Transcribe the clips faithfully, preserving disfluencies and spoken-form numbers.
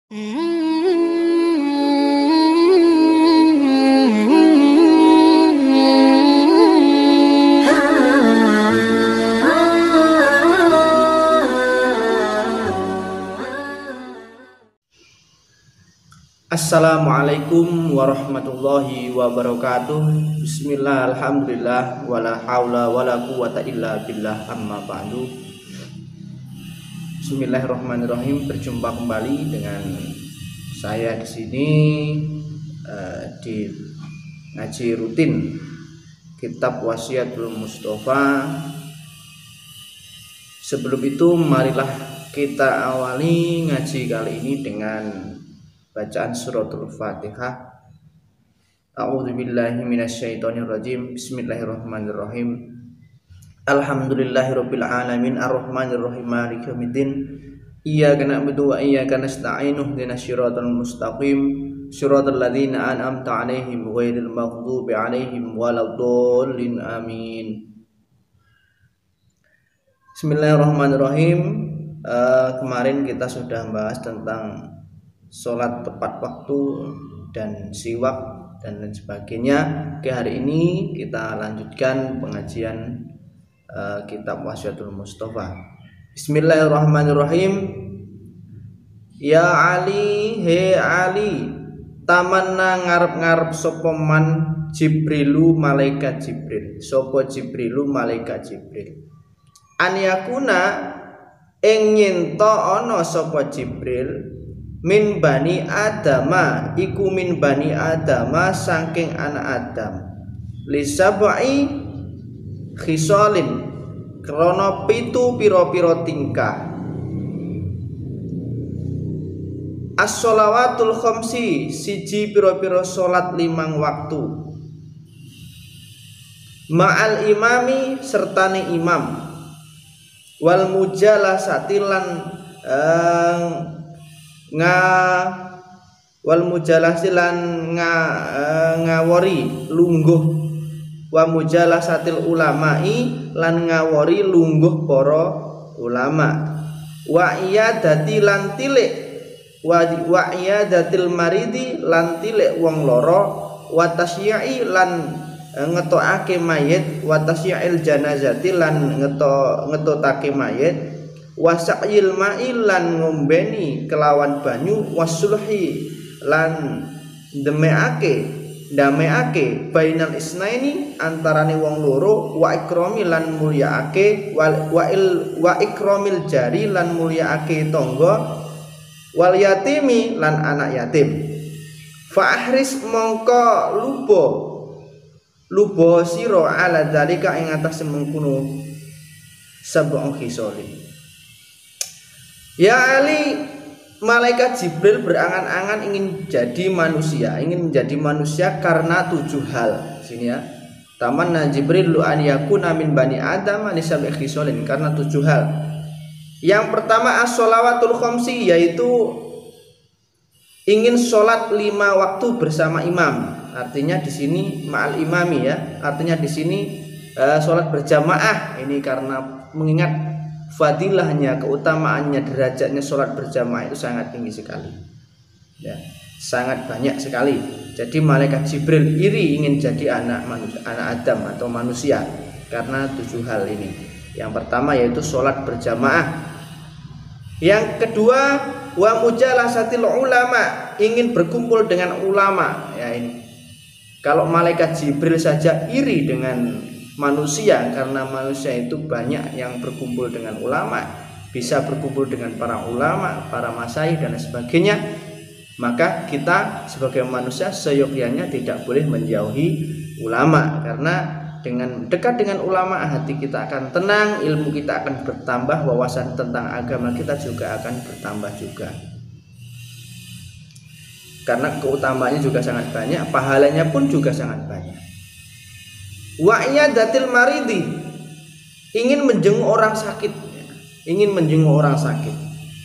Assalamualaikum warahmatullahi wabarakatuh. Bismillah, alhamdulillah, wala haula wala quwata illa billah, amma ba'du. Bismillahirrahmanirrahim. Berjumpa kembali dengan saya di sini uh, di ngaji rutin Kitab Wasiatul Mustafa. Sebelum itu, marilah kita awali ngaji kali ini dengan bacaan suratul Fatihah. A'udzubillahi minasyaitonirrajim. Bismillahirrahmanirrahim. Alhamdulillahirabbil alamin arrahmanirrahim maliki yaumiddin. Iyyaka na'budu wa iyyaka nasta'in ihdinas siratal mustaqim siratal ladzina an'amta 'alaihim ghairil maghdubi 'alaihim waladdallin amin. Bismillahirrahmanirrahim. Uh, kemarin kita sudah bahas tentang sholat tepat waktu dan siwak dan lain sebagainya. Oke, hari ini kita lanjutkan pengajian uh, kitab Wasiatul Mustafa. Bismillahirrahmanirrahim. Ya Ali, he Ali, tamanna ngarep-ngarep sapa man Jibrilu malaikat Jibril. Sapa Jibrilu malaikat Jibril. An yakuna ing nyento ana sapa Jibril min bani adama, iku min bani adama saking anak Adam, lisab'i khisalin krana pitu pira-pira tingkah. As-sholawatul khamsi, siji pira-pira salat limang waktu, ma'al imami sertane imam, wal mujalasati lan eh, nga wal mujalasilan nga uh, ngawori lungguh, wa mujalasatil ulamai lan ngawori lungguh para ulama, wa iyadati lan tilik wa, wa iyadatil maridi lan tilik wong loro, wa tasyai lan uh, ngetokake mayit, wa tasya'il janazati lan ngeto ngetotake mayit, wasa'il ma'i lan ngombeni kelawan banyu, wasulhi lan demeake dameake bainal isnaini antarane wong loro, wa ikrami lan mulyaake wal wa il wa ikramil jari lan mulyaake tangga, wal yatimi lan anak yatim. Fa ahris mongko lubo lubo sira ala dalika ing atas mengkono sab'u khisali. Ya Ali, malaikat Jibril berangan-angan ingin jadi manusia, ingin menjadi manusia karena tujuh hal. Sini ya. Tamanna Jibril lu an yakuna min bani Adam anisab khisalin, karena tujuh hal. Yang pertama as-sholawatul khamsi, yaitu ingin sholat lima waktu bersama imam. Artinya di sini ma'al imami ya. Artinya di sini uh, sholat berjamaah. Ini karena mengingat fadilahnya, keutamaannya, derajatnya sholat berjamaah itu sangat tinggi sekali ya, sangat banyak sekali. Jadi malaikat Jibril iri ingin jadi anak manusia, anak Adam atau manusia karena tujuh hal ini. Yang pertama yaitu sholat berjamaah. Yang kedua wa mujalasatil ulama, ingin berkumpul dengan ulama ya. Ini kalau malaikat Jibril saja iri dengan manusia karena manusia itu banyak yang berkumpul dengan ulama, bisa berkumpul dengan para ulama, para masyayikh dan sebagainya, maka kita sebagai manusia seyogyanya tidak boleh menjauhi ulama, karena dengan dekat dengan ulama hati kita akan tenang, ilmu kita akan bertambah, wawasan tentang agama kita juga akan bertambah juga, karena keutamaannya juga sangat banyak, pahalanya pun juga sangat banyak. Wa iyadatil maridi, ingin menjenguk orang sakit, ingin menjenguk orang sakit.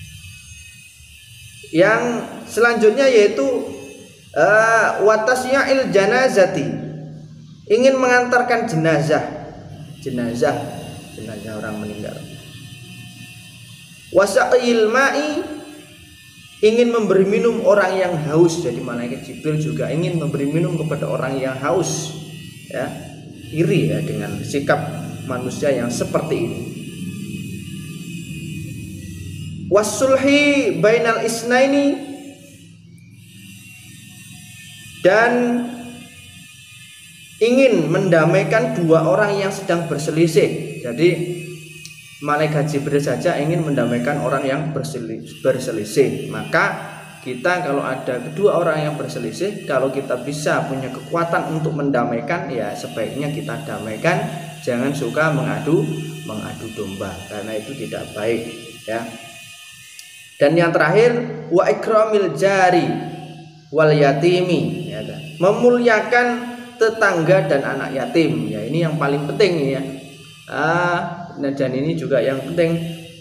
Yang selanjutnya yaitu uh, wa tasya'il janazati, ingin mengantarkan jenazah, jenazah, jenazah orang meninggal. Wasa'il ma'i, ingin memberi minum orang yang haus. Jadi malaikat Jibril juga ingin memberi minum kepada orang yang haus, ya. Iri ya dengan sikap manusia yang seperti ini. Wasulhi bainal isnaini, dan ingin mendamaikan dua orang yang sedang berselisih. Jadi malaikat Jibril saja ingin mendamaikan orang yang berselisih. Maka kita kalau ada kedua orang yang berselisih, kalau kita bisa punya kekuatan untuk mendamaikan, ya sebaiknya kita damaikan. Jangan suka mengadu mengadu domba, karena itu tidak baik, ya. Dan yang terakhir, wa ikramil jari wal yatimi, ya, memuliakan tetangga dan anak yatim. Ya, ini yang paling penting, ya. Ah, Nah, dan ini juga yang penting,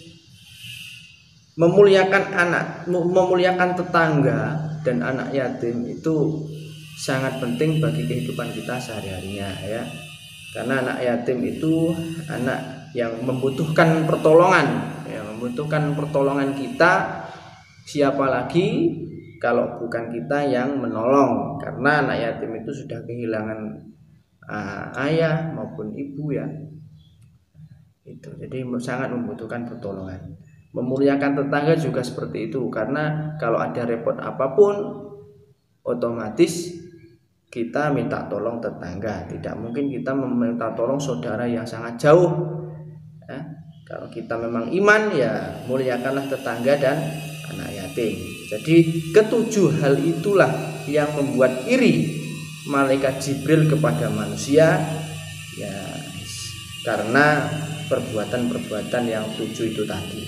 memuliakan anak, memuliakan tetangga dan anak yatim itu sangat penting bagi kehidupan kita sehari-harinya, ya. Karena anak yatim itu anak yang membutuhkan pertolongan, yang membutuhkan pertolongan kita. Siapa lagi kalau bukan kita yang menolong? Karena anak yatim itu sudah kehilangan uh, ayah maupun ibu, ya. Itu jadi sangat membutuhkan pertolongan. Memuliakan tetangga juga seperti itu, karena kalau ada repot apapun otomatis kita minta tolong tetangga. Tidak mungkin kita meminta tolong saudara yang sangat jauh, ya. Kalau kita memang iman, ya muliakanlah tetangga dan anak yatim. Jadi ketujuh hal itulah yang membuat iri malaikat Jibril kepada manusia, ya, karena perbuatan-perbuatan yang tujuh itu tadi.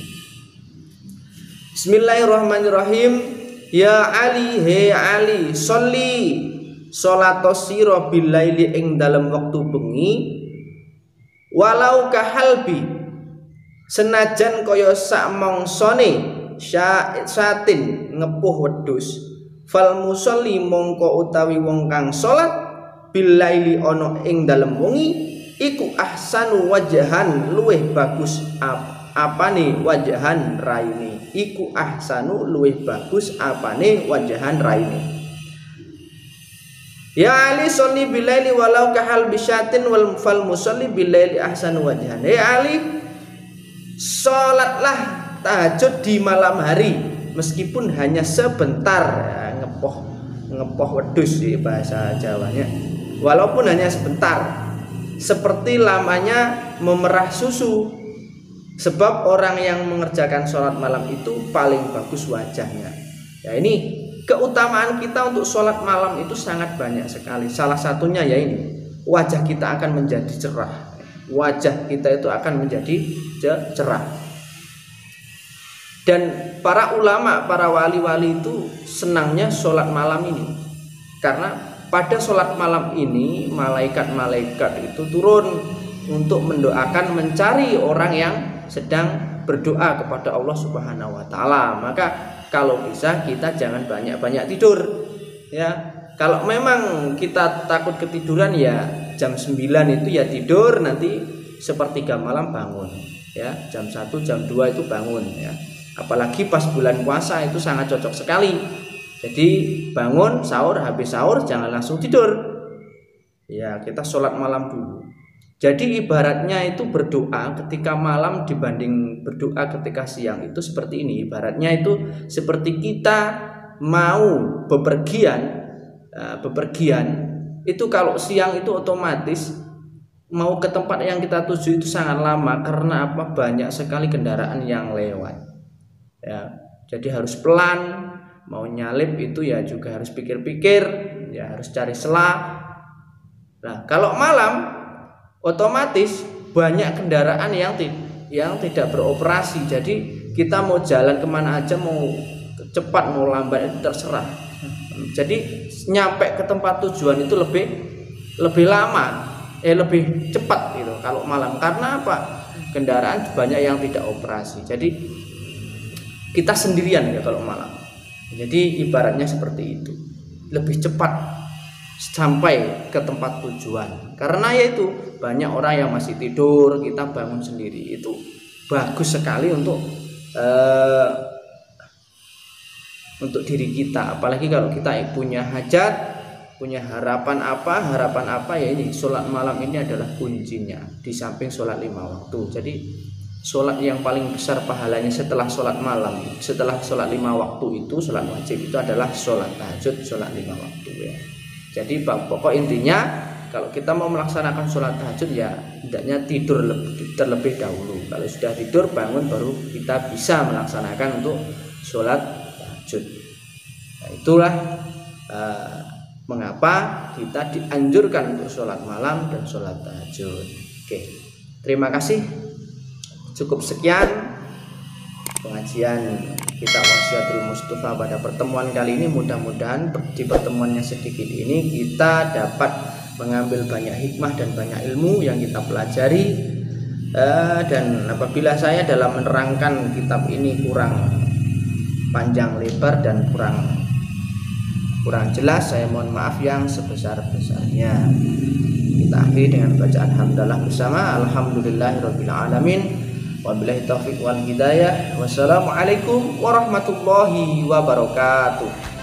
Bismillahirrahmanirrahim. Ya Ali, he Ali, sholli sholatos sira bilaili ing dalem wektu bengi, walau kahalbi, senajan kaya sak mongsone syatin ngepuh wedhus, fal musolli mongko utawi wong kang salat bilaili ana ing dalem wengi iku ahsanu wajahan, luweh bagus ap, apane wajahan raine. Iku ahsanu, luweh bagus apane wajahan raine. Ya Ali sholli bilaili walau kahal bisyatin wal fal musalli bilaili ahsanu wajahan. Hei Ali, salatlah tahajud di malam hari meskipun hanya sebentar, ya, ngepoh ngepoh wedhus di bahasa Jawanya. Walaupun hanya sebentar, seperti lamanya memerah susu. Sebab orang yang mengerjakan sholat malam itu paling bagus wajahnya. Ya, ini keutamaan kita untuk sholat malam itu sangat banyak sekali. Salah satunya ya ini, wajah kita akan menjadi cerah. Wajah kita itu akan menjadi cerah. Dan para ulama, para wali-wali itu senangnya sholat malam ini, karena pada sholat malam ini malaikat-malaikat itu turun untuk mendoakan, mencari orang yang sedang berdoa kepada Allah Subhanahu wa taala. Maka kalau bisa kita jangan banyak-banyak tidur, ya. Kalau memang kita takut ketiduran, ya jam sembilan itu ya tidur, nanti sepertiga malam bangun, ya. Jam satu, jam dua itu bangun, ya. Apalagi pas bulan puasa itu sangat cocok sekali. Jadi bangun sahur, habis sahur jangan langsung tidur, ya, kita sholat malam dulu. Jadi ibaratnya itu berdoa ketika malam dibanding berdoa ketika siang itu seperti ini. Ibaratnya itu seperti kita mau bepergian, uh, bepergian itu kalau siang itu otomatis mau ke tempat yang kita tuju itu sangat lama. Karena apa? Banyak sekali kendaraan yang lewat, ya. Jadi harus pelan. Mau nyalip itu ya juga harus pikir-pikir, ya harus cari celah. Nah, kalau malam otomatis banyak kendaraan yang yang tidak beroperasi. Jadi kita mau jalan kemana aja, mau cepat mau lambat itu terserah. Jadi nyampe ke tempat tujuan itu lebih lebih lama, eh lebih cepat gitu kalau malam. Karena apa? Kendaraan banyak yang tidak operasi. Jadi kita sendirian ya kalau malam. Jadi ibaratnya seperti itu, lebih cepat sampai ke tempat tujuan. Karena yaitu banyak orang yang masih tidur, kita bangun sendiri, itu bagus sekali untuk eh, untuk diri kita. Apalagi kalau kita punya hajat, punya harapan apa, harapan apa ya ini sholat malam ini adalah kuncinya di samping sholat lima waktu. Jadi sholat yang paling besar pahalanya setelah sholat malam, setelah sholat lima waktu itu, sholat wajib itu adalah sholat tahajud, sholat lima waktu ya. Jadi pokok intinya kalau kita mau melaksanakan sholat tahajud ya hendaknya tidur lebih, terlebih dahulu. Kalau sudah tidur bangun baru kita bisa melaksanakan untuk sholat tahajud. Nah, itulah uh, mengapa kita dianjurkan untuk sholat malam dan sholat tahajud. Oke, terima kasih. Cukup sekian pengajian kitab Wasiatul Mustafa pada pertemuan kali ini. Mudah-mudahan di pertemuannya sedikit ini kita dapat mengambil banyak hikmah dan banyak ilmu yang kita pelajari. Uh, dan apabila saya dalam menerangkan kitab ini kurang panjang lebar dan kurang kurang jelas, saya mohon maaf yang sebesar-besarnya. Kita akhiri dengan bacaan hamdalah bersama. Alhamdulillahirabbil alamin. Wabillahi taufiq wal hidayah. Wassalamualaikum warahmatullahi wabarakatuh.